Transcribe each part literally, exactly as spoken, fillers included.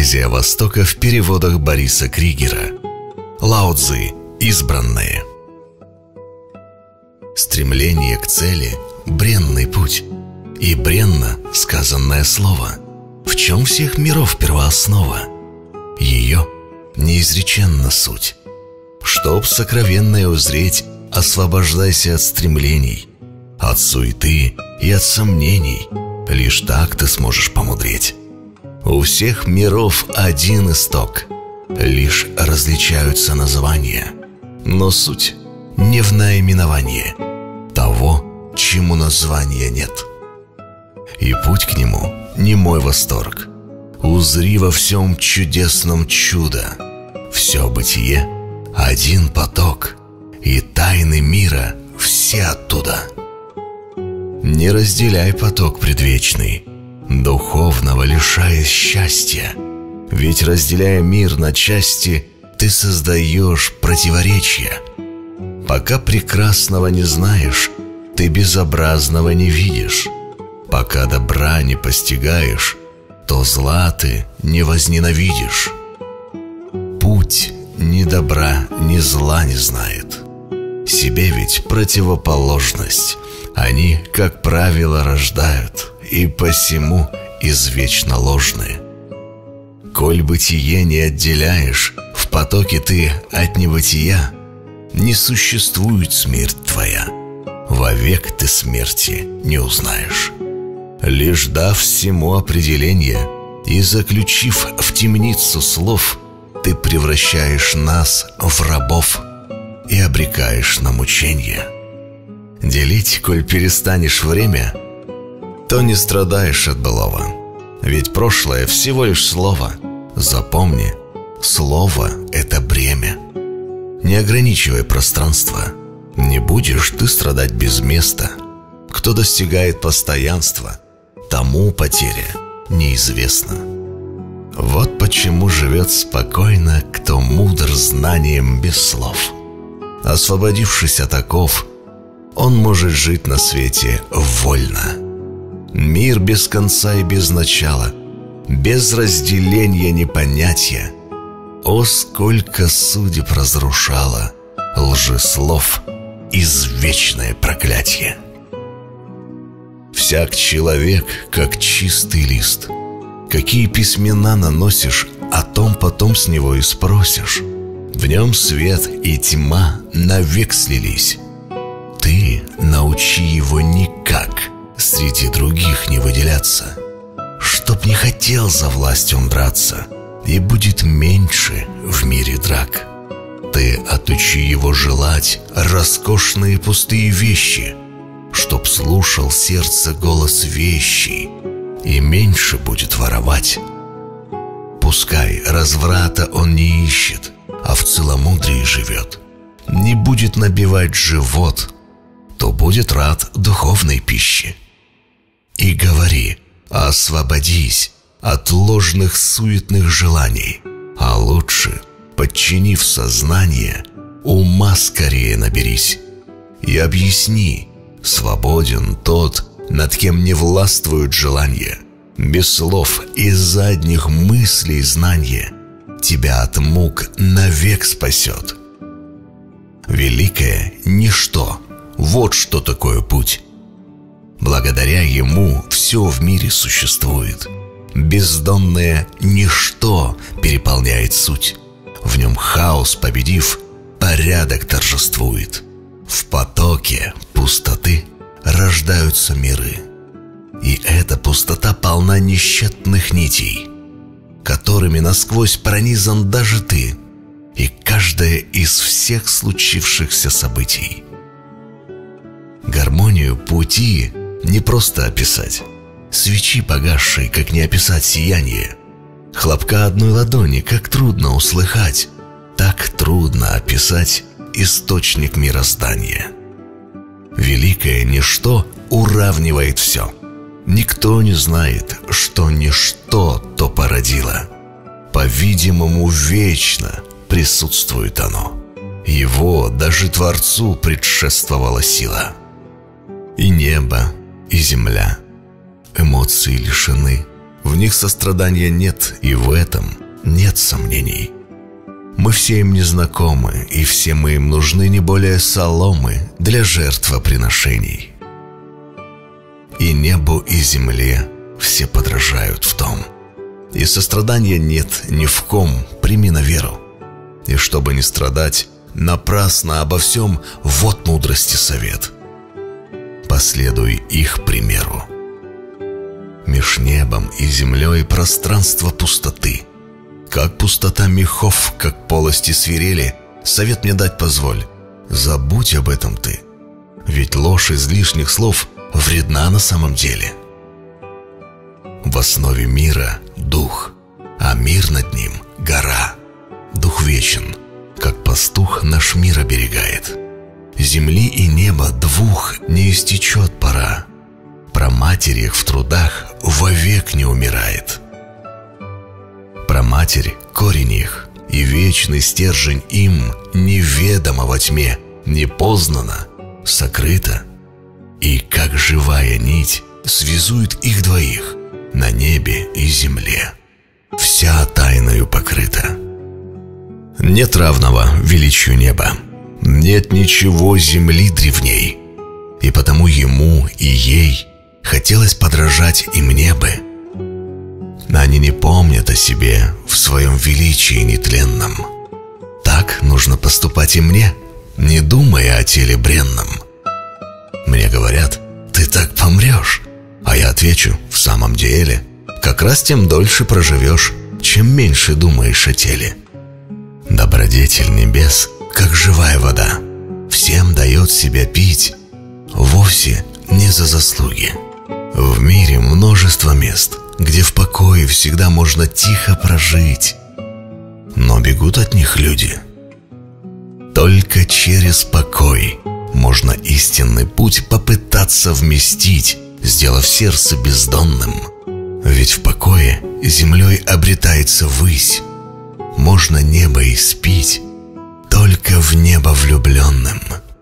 Поэзия Востока в переводах Бориса Кригера. Лао Цзы. Избранные. Стремление к цели — бренный путь, и бренно сказанное слово. В чем всех миров первооснова? Ее неизреченна суть. Чтоб сокровенное узреть, освобождайся от стремлений, от суеты и от сомнений. Лишь так ты сможешь помудреть. У всех миров один исток, лишь различаются названия, но суть не в наименовании того, чему названия нет. И путь к нему не мой восторг. Узри во всем чудесном чудо. Все бытие — один поток, и тайны мира все оттуда. Не разделяй поток предвечный, духовного лишаясь счастья. Ведь, разделяя мир на части, ты создаешь противоречия. Пока прекрасного не знаешь, ты безобразного не видишь. Пока добра не постигаешь, то зла ты не возненавидишь. Путь ни добра, ни зла не знает. Себе ведь противоположность они, как правило, рождают, и посему извечно ложны. Коль бытие не отделяешь, в потоке ты от небытия, не существует смерть твоя, вовек ты смерти не узнаешь. Лишь дав всему определение и заключив в темницу слов, ты превращаешь нас в рабов и обрекаешь на мученье. Делить, коль перестанешь время, то не страдаешь от былого. Ведь прошлое всего лишь слово. Запомни, слово — это бремя. Не ограничивай пространство, не будешь ты страдать без места. Кто достигает постоянства, тому потеря неизвестна. Вот почему живет спокойно, кто мудр знанием без слов. Освободившись от оков, он может жить на свете вольно. Мир без конца и без начала, без разделения ни понятия. О, сколько судеб разрушало лжеслов извечное проклятие! Всяк человек, как чистый лист. Какие письмена наносишь, о том потом с него и спросишь. В нем свет и тьма навек слились. Ты научи его никак среди других не выделяться, чтоб не хотел за власть он драться, и будет меньше в мире драк. Ты отучи его желать роскошные пустые вещи, чтоб слушал сердце голос вещий, и меньше будет воровать. Пускай разврата он не ищет, а в целомудрии живет. Не будет набивать живот, то будет рад духовной пище. И говори: освободись от ложных суетных желаний, а лучше, подчинив сознание, ума скорее наберись. И объясни: свободен тот, над кем не властвуют желания. Без слов и задних мыслей знание тебя от мук навек спасет. Великое ничто — вот что такое путь. Благодаря ему все в мире существует. Бездонное ничто переполняет суть. В нем хаос победив, порядок торжествует. В потоке пустоты рождаются миры. И эта пустота полна несчетных нитей, которыми насквозь пронизан даже ты и каждое из всех случившихся событий. Гармонию пути не просто описать. Свечи погасшей, как не описать сияние. Хлопка одной ладони, как трудно услыхать, так трудно описать источник мироздания. Великое ничто уравнивает все. Никто не знает, что ничто то породило. По-видимому, вечно присутствует оно. Его даже Творцу предшествовала сила. И небо, и земля эмоций лишены, В них сострадания нет, и в этом нет сомнений. Мы все им не знакомы, и все мы им нужны не более соломы для жертвоприношений. И небу, и земле все подражают в том. И сострадания нет ни в ком, прими на веру. И чтобы не страдать напрасно обо всем, вот мудрости совет. Последуй их примеру. Меж небом и землей пространство пустоты. Как пустота мехов, как полости свирели, совет мне дать позволь. Забудь об этом ты, ведь ложь из лишних слов вредна на самом деле. В основе мира дух, а мир над ним гора. Дух вечен, как пастух наш мир оберегает. Земли и неба двух не истечет пора. Проматерь их в трудах вовек не умирает. Проматерь — корень их, и вечный стержень им неведомо во тьме, непознано, сокрыто. И как живая нить связует их двоих на небе и земле, вся тайною покрыта. Нет равного величию неба, нет ничего земли древней, и потому ему и ей хотелось подражать и мне бы. Они не помнят о себе в своем величии нетленном. Так нужно поступать и мне, не думая о теле бренном. Мне говорят: ты так помрешь. А я отвечу: в самом деле, как раз тем дольше проживешь, чем меньше думаешь о теле. Добродетель небес, как живая вода, всем дает себя пить, вовсе не за заслуги. В мире множество мест, где в покое всегда можно тихо прожить, но бегут от них люди. Только через покой можно истинный путь попытаться вместить, сделав сердце бездонным. Ведь в покое землей обретается высь. Можно небо испить только в небо влюбленным.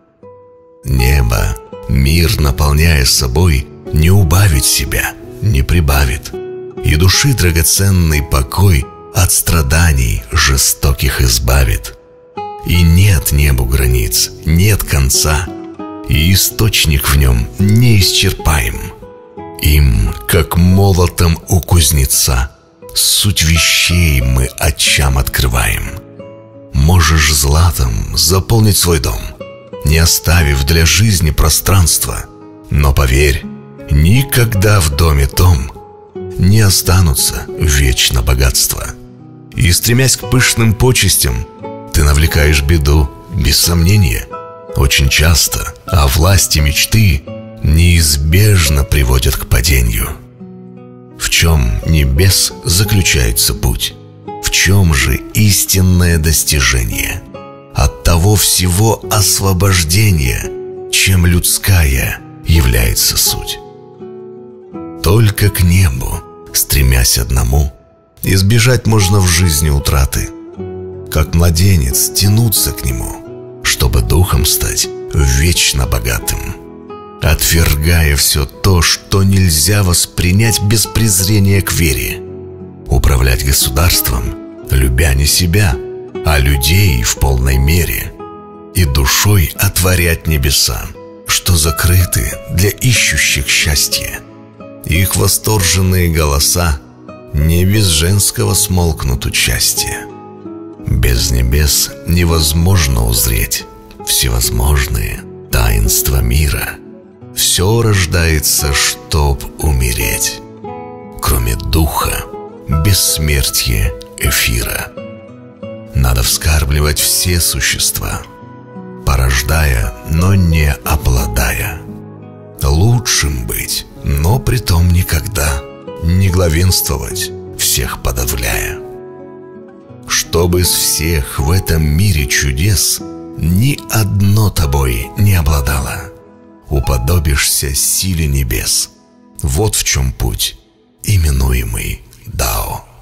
Небо, мир наполняя собой, не убавит себя, не прибавит. И души драгоценный покой от страданий жестоких избавит. И нет небу границ, нет конца, и источник в нем неисчерпаем. Им, как молотом у кузнеца, суть вещей мы очам открываем. Можешь златом заполнить свой дом, не оставив для жизни пространства, но поверь, никогда в доме том не останутся вечно богатства. И, стремясь к пышным почестям, ты навлекаешь беду, без сомнения. Очень часто, а власти мечты неизбежно приводят к падению. В чем небес заключается путь? В чем же истинное достижение? От того всего освобождения, чем людская является суть. Только к небу, стремясь одному, избежать можно в жизни утраты. Как младенец тянуться к нему, чтобы духом стать вечно богатым, отвергая все то, что нельзя воспринять без презрения к вере. Управлять государством, любя не себя, а людей в полной мере. И душой отворять небеса, что закрыты для ищущих счастья. Их восторженные голоса не без женского смолкнут участия. Без небес невозможно узреть всевозможные таинства мира. Все рождается, чтоб умереть, кроме духа, бессмертия эфира. Надо вскармливать все существа, порождая, но не обладая. Лучшим быть, но притом никогда не главенствовать, всех подавляя. Чтобы из всех в этом мире чудес ни одно тобой не обладало, уподобишься силе небес. Вот в чем путь, именуемый Дао.